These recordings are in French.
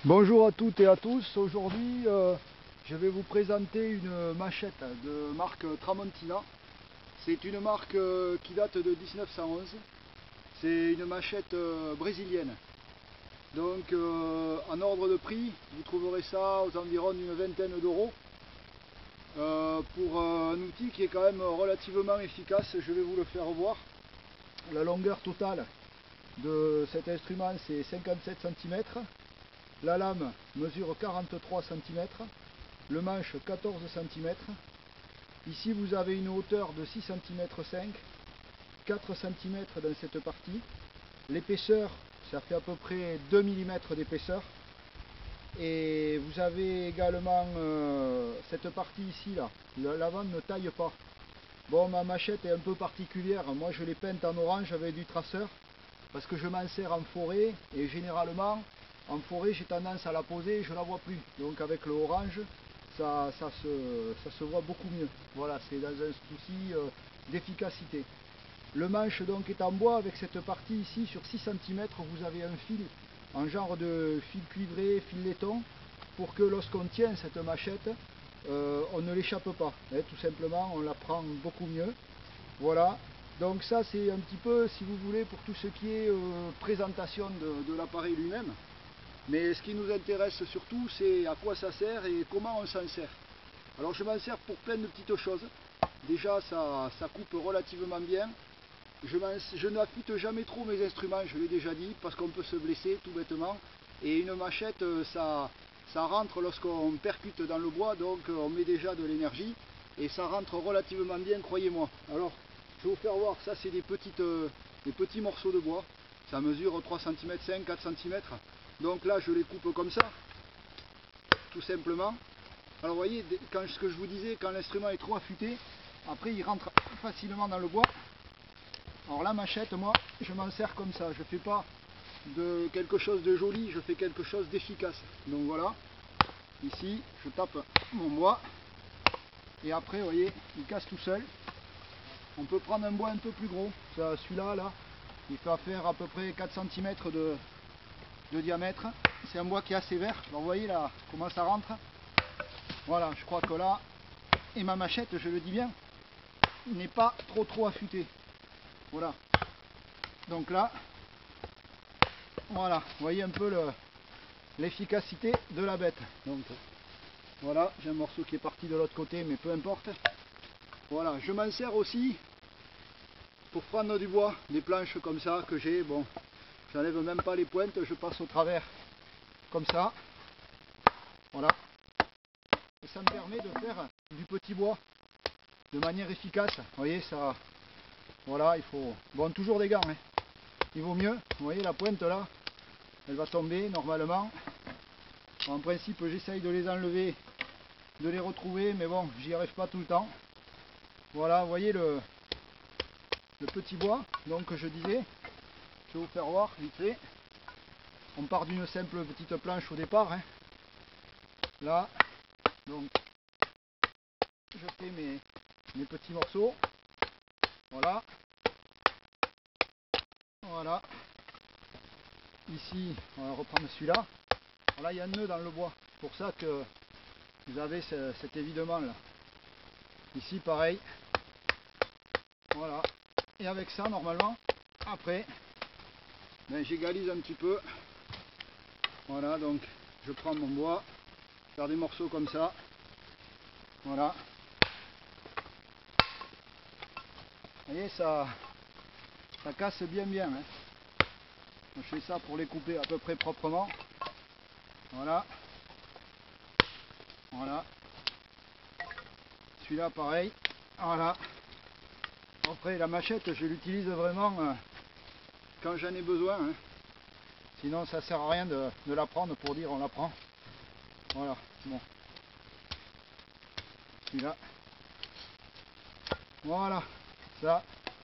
Bonjour à toutes et à tous. Aujourd'hui, je vais vous présenter une machette de marque Tramontina. C'est une marque qui date de 1911. C'est une machette brésilienne. Donc, en ordre de prix, vous trouverez ça aux environs d'une vingtaine d'euros. Pour un outil qui est quand même relativement efficace, je vais vous le faire voir. La longueur totale de cet instrument, c'est 57 cm. La lame mesure 43 cm, le manche 14 cm. Ici vous avez une hauteur de 6 cm 5, 4 cm dans cette partie. L'épaisseur, ça fait à peu près 2 mm d'épaisseur. Et vous avez également cette partie ici, là. L'avant ne taille pas. Bon, ma machette est un peu particulière. Moi je l'ai peinte en orange avec du traceur parce que je m'en sers en forêt et généralement en forêt j'ai tendance à la poser et je ne la vois plus. Donc avec le orange ça se voit beaucoup mieux. Voilà, c'est dans un souci d'efficacité. Le manche donc est en bois avec cette partie ici sur 6 cm. Vous avez un fil en genre de fil cuivré, fil laiton, pour que lorsqu'on tient cette machette on ne l'échappe pas, hein, tout simplement on la prend beaucoup mieux. Voilà, donc ça c'est un petit peu, si vous voulez, pour tout ce qui est présentation de l'appareil lui-même. Mais ce qui nous intéresse surtout, c'est à quoi ça sert et comment on s'en sert. Alors je m'en sers pour plein de petites choses. Déjà ça coupe relativement bien. Je n'affûte jamais trop mes instruments, je l'ai déjà dit, parce qu'on peut se blesser tout bêtement. Et une machette, ça rentre lorsqu'on percute dans le bois, donc on met déjà de l'énergie. Et ça rentre relativement bien, croyez-moi. Alors, je vais vous faire voir, ça c'est des petits morceaux de bois. Ça mesure 3 cm 5, 4 cm. Donc là, je les coupe comme ça, tout simplement. Alors vous voyez, ce que je vous disais, quand l'instrument est trop affûté, après il rentre facilement dans le bois. Alors la machette, moi, je m'en sers comme ça. Je ne fais pas de quelque chose de joli, je fais quelque chose d'efficace. Donc voilà, ici, je tape mon bois. Et après, vous voyez, il casse tout seul. On peut prendre un bois un peu plus gros. Celui-là, là, il fait faire à peu près 4 cm de diamètre. C'est un bois qui est assez vert. Alors vous voyez là comment ça rentre. Voilà, je crois que là, et ma machette, je le dis bien, n'est pas trop affûtée. Voilà. Donc là, voilà, vous voyez un peu l'efficacité de la bête. Donc voilà, j'ai un morceau qui est parti de l'autre côté, mais peu importe. Voilà, je m'en sers aussi pour prendre du bois, des planches comme ça que j'ai. Bon, j'enlève même pas les pointes, je passe au travers comme ça. Voilà. Et ça me permet de faire du petit bois de manière efficace. Vous voyez, ça. Voilà, il faut. Bon, toujours des gants, hein. Il vaut mieux. Vous voyez la pointe là, elle va tomber normalement. En principe, j'essaye de les enlever, de les retrouver, mais bon, j'y arrive pas tout le temps. Voilà, vous voyez le petit bois, donc je disais, je vais vous faire voir vite fait. On part d'une simple petite planche au départ, hein. Là, donc, je fais mes petits morceaux. Voilà. Voilà. Ici, on va reprendre celui-là. Là, il y a un nœud dans le bois. C'est pour ça que vous avez cet évidement là. Ici, pareil. Voilà. Et avec ça, normalement, après, ben, j'égalise un petit peu. Voilà, donc je prends mon bois, faire des morceaux comme ça. Voilà. Vous voyez, ça casse bien, hein. Je fais ça pour les couper à peu près proprement. Voilà. Voilà. Celui-là, pareil. Voilà. Après, la machette, je l'utilise vraiment quand j'en ai besoin, hein. Sinon, ça sert à rien de la prendre pour dire on la prend. Voilà. Bon. Celui-là. Voilà. Ça.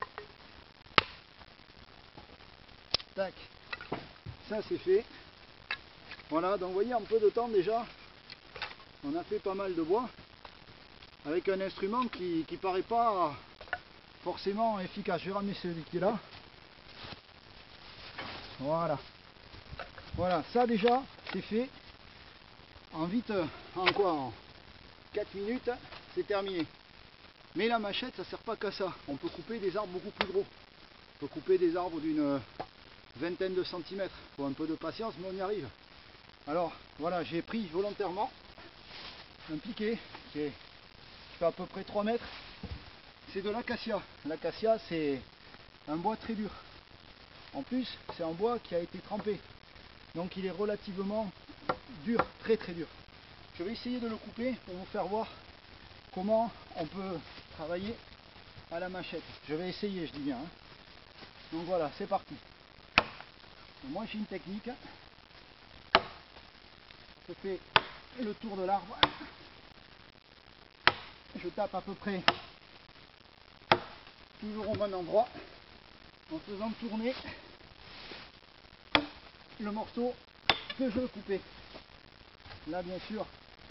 Tac. Ça, c'est fait. Voilà. Donc, vous voyez, en peu de temps déjà, on a fait pas mal de bois avec un instrument qui paraît pas forcément efficace. Je vais ramener celui qui est là. Voilà. Voilà, ça déjà, c'est fait. en 4 minutes, c'est terminé. Mais la machette, ça sert pas qu'à ça. On peut couper des arbres beaucoup plus gros. On peut couper des arbres d'une vingtaine de centimètres. Il faut un peu de patience, mais on y arrive. Alors voilà, j'ai pris volontairement un piquet qui fait à peu près 3 mètres. C'est de l'acacia. L'acacia, c'est un bois très dur. En plus, c'est un bois qui a été trempé. Donc il est relativement dur, très très dur. Je vais essayer de le couper pour vous faire voir comment on peut travailler à la machette. Je vais essayer, je dis bien. Donc voilà, c'est parti. Moi j'ai une technique. Je fais le tour de l'arbre. Je tape à peu près toujours au même endroit en faisant tourner le morceau que je veux couper. Là bien sûr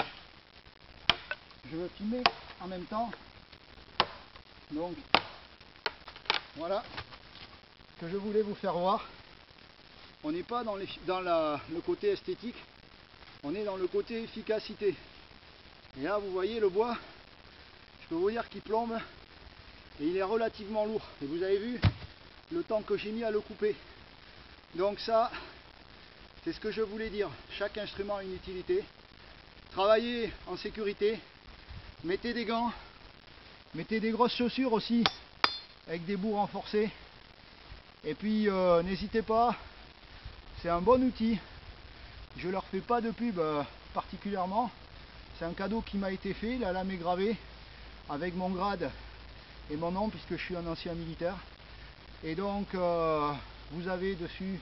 je veux filmer en même temps, donc voilà ce que je voulais vous faire voir. On n'est pas dans le côté esthétique, on est dans le côté efficacité. Et là vous voyez le bois, je peux vous dire qu'il plombe et il est relativement lourd. Et vous avez vu le temps que j'ai mis à le couper. Donc ça, c'est ce que je voulais dire. Chaque instrument a une utilité. Travaillez en sécurité. Mettez des gants. Mettez des grosses chaussures aussi, avec des bouts renforcés. Et puis n'hésitez pas, c'est un bon outil. Je leur fais pas de pub particulièrement. C'est un cadeau qui m'a été fait. La lame est gravée avec mon grade et mon nom, puisque je suis un ancien militaire. Et donc vous avez dessus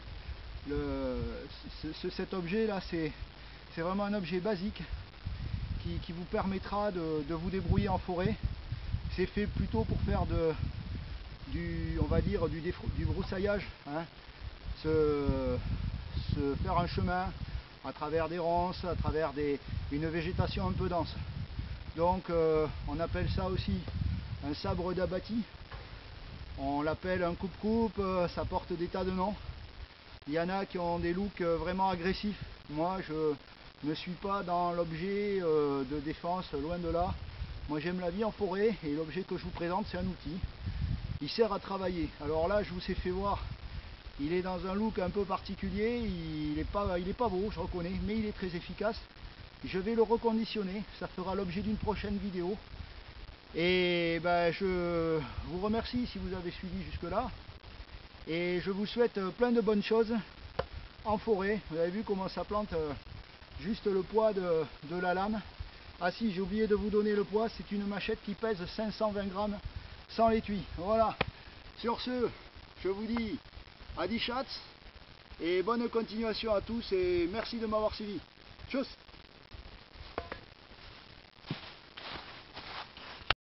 cet objet là, c'est vraiment un objet basique qui vous permettra de vous débrouiller en forêt. C'est fait plutôt pour faire on va dire du broussaillage, hein. Se faire un chemin à travers des ronces, à travers une végétation un peu dense. Donc on appelle ça aussi un sabre d'abattis. On l'appelle un coupe-coupe, ça porte des tas de noms. Il y en a qui ont des looks vraiment agressifs. Moi, je ne suis pas dans l'objet de défense, loin de là. Moi, j'aime la vie en forêt et l'objet que je vous présente, c'est un outil. Il sert à travailler. Alors là, je vous ai fait voir, il est dans un look un peu particulier. Il est pas beau, je reconnais, mais il est très efficace. Je vais le reconditionner. Ça fera l'objet d'une prochaine vidéo. Et ben, je vous remercie si vous avez suivi jusque là et je vous souhaite plein de bonnes choses en forêt. Vous avez vu comment ça plante juste le poids de la lame. Ah si, j'ai oublié de vous donner le poids, c'est une machette qui pèse 520 grammes sans l'étui. Voilà, sur ce je vous dis adi chats et bonne continuation à tous et merci de m'avoir suivi. Tchuss.